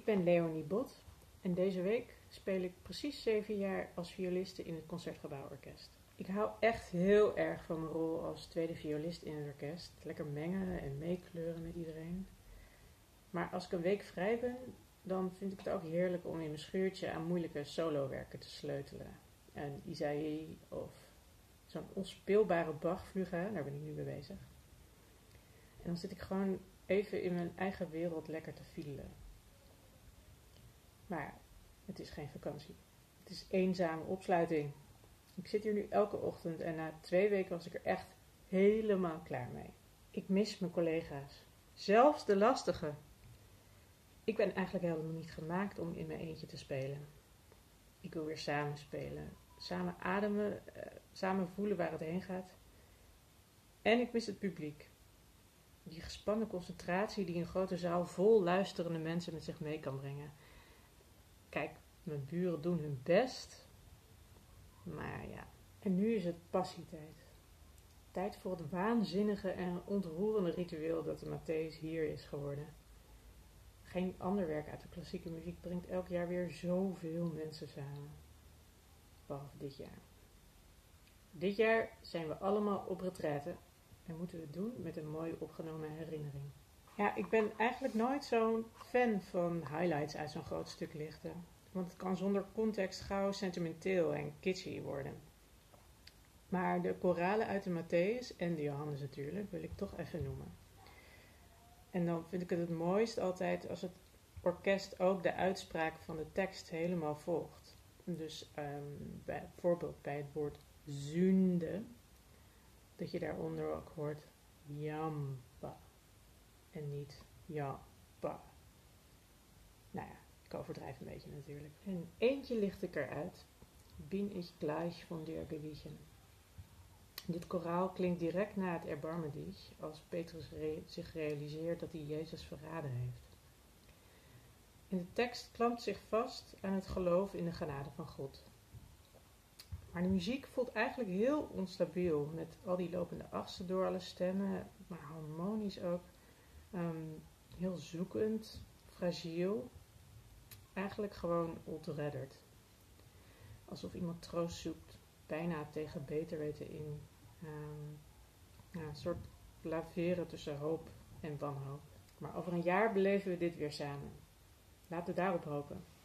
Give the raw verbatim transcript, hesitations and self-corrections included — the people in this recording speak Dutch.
ben Leonie Bot en deze week speel ik precies zeven jaar als violiste in het Concertgebouworkest. Ik hou echt heel erg van mijn rol als tweede violist in het orkest. Lekker mengen en meekleuren met iedereen. Maar als ik een week vrij ben, dan vind ik het ook heerlijk om in mijn schuurtje aan moeilijke solowerken te sleutelen. Een Isaïe of zo'n onspeelbare Bach-fuga, daar ben ik nu mee bezig. En dan zit ik gewoon even in mijn eigen wereld lekker te fiedelen. Maar het is geen vakantie. Het is eenzame opsluiting. Ik zit hier nu elke ochtend en na twee weken was ik er echt helemaal klaar mee. Ik mis mijn collega's. Zelfs de lastige. Ik ben eigenlijk helemaal niet gemaakt om in mijn eentje te spelen. Ik wil weer samen spelen. Samen ademen, uh, samen voelen waar het heen gaat. En ik mis het publiek. Die gespannen concentratie die een grote zaal vol luisterende mensen met zich mee kan brengen. Kijk, mijn buren doen hun best. Maar ja, en nu is het passietijd. Tijd voor het waanzinnige en ontroerende ritueel dat de Matthäus hier is geworden. Geen ander werk uit de klassieke muziek brengt elk jaar weer zoveel mensen samen. Behalve dit jaar. Dit jaar zijn we allemaal op retraite en moeten we het doen met een mooi opgenomen herinnering. Ja, ik ben eigenlijk nooit zo'n fan van highlights uit zo'n groot stuk lichten. Want het kan zonder context gauw sentimenteel en kitschy worden. Maar de koralen uit de Matthäus en de Johannes natuurlijk wil ik toch even noemen. En dan vind ik het het mooist altijd als het orkest ook de uitspraak van de tekst helemaal volgt. Dus um, bij, bijvoorbeeld bij het woord zünde, dat je daaronder ook hoort jamba en niet jamba. Nou ja, ik overdrijf een beetje natuurlijk. En eentje licht ik eruit. Bin ich gleich von dir gewichen. Dit koraal klinkt direct na het Erbarme dich, als Petrus re- zich realiseert dat hij Jezus verraden heeft. En de tekst klampt zich vast aan het geloof in de genade van God. Maar de muziek voelt eigenlijk heel onstabiel, met al die lopende achtsten door alle stemmen, maar harmonisch ook. Um, heel zoekend, fragiel, eigenlijk gewoon ontredderd. Alsof iemand troost zoekt, bijna tegen beter weten in. Um, ja, een soort laveren tussen hoop en wanhoop. Maar over een jaar beleven we dit weer samen. Laten we daarop hopen.